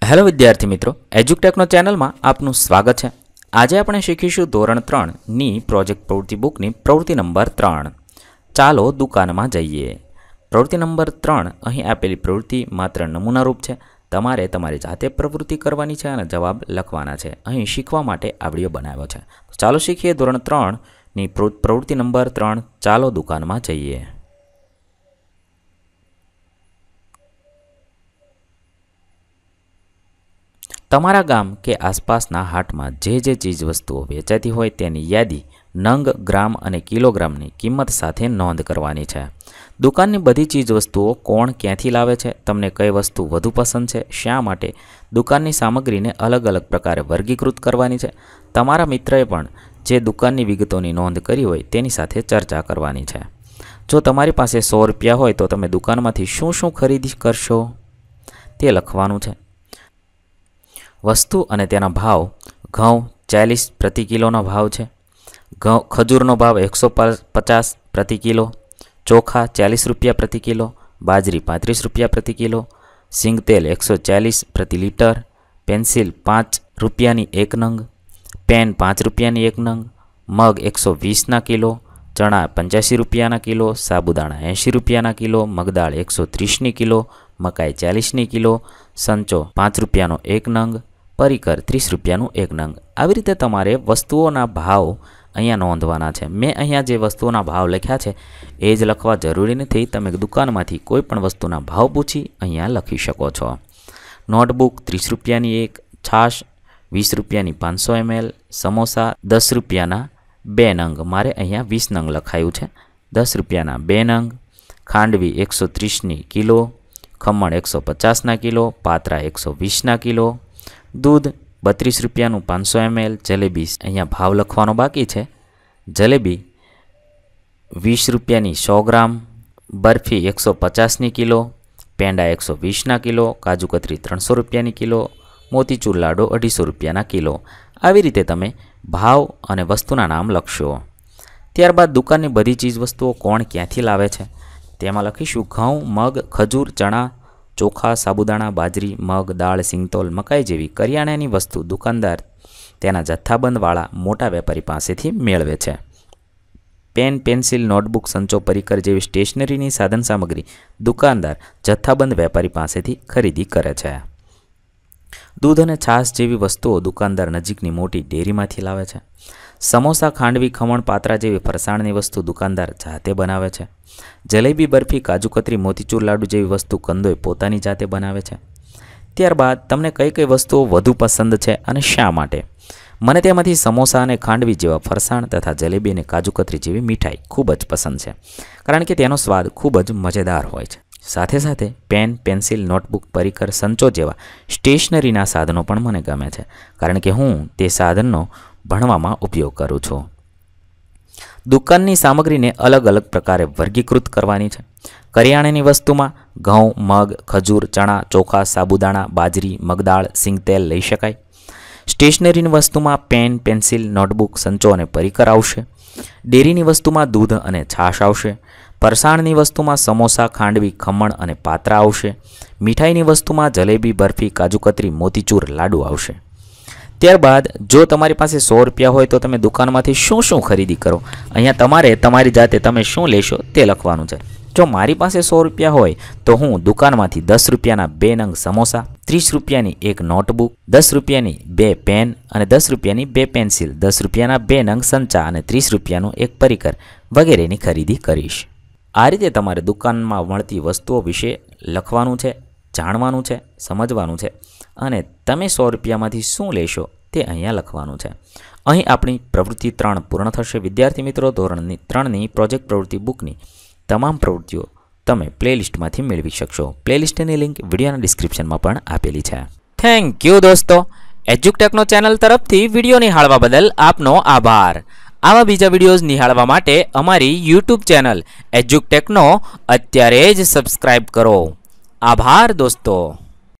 Hello विद्यार्थी मित्रों, एज्युकटेकनो channel में आपनु स्वागत है। आज આપણે શીખીશું ધોરણ 3 ની પ્રોજેક્ટ પ્રવૃત્તિ બુકની પ્રવૃત્તિ નંબર 3 ચાલો દુકાનમાં જઈએ। પ્રવૃત્તિ નંબર 3 અહીં આપેલી પ્રવૃત્તિ માત્ર નમૂનારૂપ છે। તમારે તમારી જાતે પ્રવૃત્તિ કરવાની છે અને જવાબ લખવાના છે। અહીં શીખવા માટે આ વિડિયો બનાવ્યો છે। તો ચાલો શીખીએ ધોરણ 3 ની પ્રવૃત્તિ નંબર 3 ચાલો દુકાનમાં જઈએ। તમારા ગામ કે આસપાસના હાટમાં જે ચીજ વસ્તુઓ વેચાતી હોય તેની યાદી નંગ, ગ્રામ અને કિલોગ્રામની કિંમત સાથે નોંધ કરવાની છે। દુકાનની બધી ચીજ વસ્તુઓ કોણ ક્યાંથી લાવે છે, તમને કઈ વસ્તુ વધુ પસંદ છે, શા માટે, દુકાનની સામગ્રીને અલગ અલગ પ્રકારે વર્ગીકૃત કરવાની છે। તમારા મિત્રએ પણ જે દુકાનની વિગતોની નોંધ કરી હોય તેની સાથે ચર્ચા કરવાની છે। જો તમારી પાસે 100 રૂપિયા હોય તો તમે દુકાનમાંથી શું શું ખરીદી કરશો તે લખવાનું છે। वस्तु अने तेना भाव घऊं 40 प्रति किलोनो भाव है। खजूरनो भाव 150 प्रति किलो, चोखा 40 रुपया प्रति किलो, बाजरी 35 रुपया प्रति किलो, सींग तेल 140 प्रति लीटर, पेन्सिल 5 रुपयानी 1 नंग, पेन 5 रुपयानी 1 नंग, मग 120 किलो, चना 85 रुपया किलो, साबुदाणा 80 रुपया किलो, मगदाळ 130 किलो, मकाई 40 किलो, संचो 5 रुपया 1 नंग, परिकर 30 रुपया 1 नंग। આવી રીતે તમારે વસ્તુઓના ભાવ અહીંયા નોંધવાના છે। મેં અહીંયા જે વસ્તુઓના ભાવ લખ્યા છે એ જ લખવા જરૂરી નથી। તમે દુકાનમાંથી કોઈ પણ વસ્તુના ભાવ પૂછી અહીંયા લખી શકો છો। નોટબુક 30 રૂપિયાની 1, છાશ 20 રૂપિયાની 500 ml, સમોસા 10 રૂપિયાના 2 નંગ, મારે અહીંયા 20 નંગ લખાયું છે, 10 રૂપિયાના 2 નંગ, khandvi 130 kilo, khaman 150 kilo, patra 120 kilo, दूध 32 रुपया 500 ml, जलेबी अहींया भाव लखवानो बाकी है, जलेबी 20 रुपया 100 gram, barfi 150 kilo, penda 120 kilo, kaju katli 300 रुपया किलो, मोतीचूर लाडो 250 रुपया किलो। આવી રીતે તમે ભાવ અને વસ્તુના નામ લખશો। ત્યારબાદ દુકાનની બધી ચીજ વસ્તુઓ કોણ ક્યાંથી લાવે છે તેમાં લખીશું ઘઉં, મગ, ખજૂર, ચણા, चोखा, साबुदाणा, बाजरी, मग, दाळ, सिंगतोल, मकाई जेवी करियाणानी वस्तु दुकानदार तेना जत्थाबंधवाळा मोटा वेपारी पासेथी मेळवे छे। पेन, पेन्सिल, नोटबुक, संचो, परिकर जेवी स्टेशनरीनी साधन सामग्री दुकानदार जत्थाबंध वेपारी पासेथी खरीदी करे छे। दूध अने छाश जेवी वस्तुओ दुकानदार नजीकनी मोटी डेरीमांथी लावे छे। समोसा, खांडवी, खमण, पात्रा जेवी फरसाणनी वस्तु दुकानदार जाते बनावे छे। जलेबी, बर्फी, काजू कतरी, मोतीचूर लाडू जेवी वस्तु कंदोय पोतानी जाते बनावे छे। त्यारबाद तमने कई कई वस्तुओ वधु पसंद छे अने शा माटे? मने तेमांथी समोसा अने खांडवी जेवा फरसाण तथा जलेबी अने काजू कतरी जेवी मीठाई खूब ज पसंद छे, कारण के तेनो स्वाद खूब ज मजेदार होय छे। साथे साथे पेन, पेन्सिल, नोटबुक, परिकर, संचो जेवा स्टेशनरीना साधनो पण मने गमे छे, कारण के हूँ ते साधननो भणवामां उपयोग करूँ छूं। दुकाननी सामग्रीने अलग अलग प्रकारे वर्गीकृत करवानी छे। करियाणानी वस्तुमां घऊं, मग, खजूर, चना, चोखा, साबुदाणा, बाजरी, मगदाळ, सिंगतेल लई शकाय। स्टेशनरीनी वस्तुमां पेन, पेन्सिल, नोटबुक, संचो अने परिकर आवशे। डेरीनी वस्तुमां दूध अने छाश आवशे। फरसाणनी वस्तुमां समोसा, खांडवी, खमण अने पात्रा आवशे। मीठाईनी वस्तुमां जलेबी, बर्फी, काजू कतरी, मोतीचूर लाडू आवशे। त्यारबाद जो तमारी पासे 100 रुपया होय तो तमे दुकानमांथी शुं शुं खरीदी करो, अहींया तमारे तमारी जाते तमे शुं लेशो ते लखवानुं छे। जो मारी पासे 100 रुपया होय तो हूँ दुकानमांथी 10 रुपयाना 2 नंग समोसा, 30 रुपयानी 1 नोटबुक, 10 रुपयानी 2 पेन अने 10 रुपयानी 2 पेन्सिल, 10 रुपयाना 2 नंग संचा अने 30 रुपयानुं 1 परिकर वगैरेनी खरीदी करीश। आ रीते तमारे दुकानमां मळती वस्तुओ विषे लखवानुं छे, जाणवानुं छे, समजवानुं छे अने तमे 100 रुपयामांथी शुं लेशो ते अहींया लखवानुं छे। અહીં આપણી પ્રવૃત્તિ 3 પૂર્ણ થશે। વિદ્યાર્થી મિત્રો, ધોરણ 3ની પ્રોજેક્ટ પ્રવૃત્તિ બુકની તમામ પ્રવૃત્તિઓ તમે પ્લેલિસ્ટમાંથી મેળવી શકશો। પ્લેલિસ્ટની લિંક વિડિયોના ડિસ્ક્રિપ્શનમાં પણ આપેલી છે। થેન્ક યુ દોસ્તો। એજ્યુકટેકનો ચેનલ તરફથી વિડિયો નિહાળવા બદલ આપનો આભાર। આવા બીજા વિડિયોઝ નિહાળવા માટે અમારી YouTube ચેનલ એજ્યુકટેકનો અત્યારે જ સબસ્ક્રાઇબ કરો। આભાર દોસ્તો।